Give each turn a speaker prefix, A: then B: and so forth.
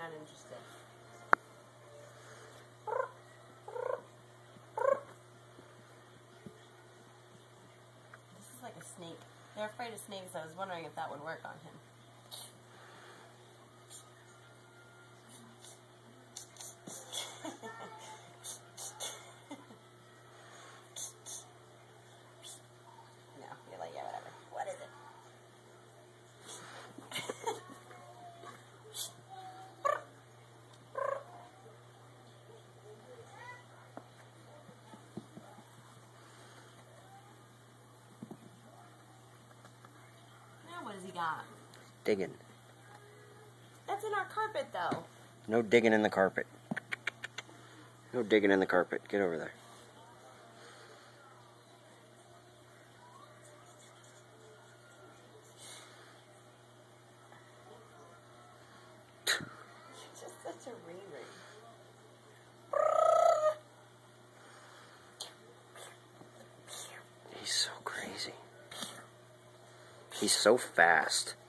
A: not interested. This is like a snake. They're afraid of snakes. I was wondering if that would work on him. No, you're like, yeah, whatever. What is it? Now what has he got?
B: Digging.
A: That's in our carpet, though.
B: No digging in the carpet. No digging in the carpet. Get over there.
A: Just such a ring.
B: He's so crazy. He's so fast.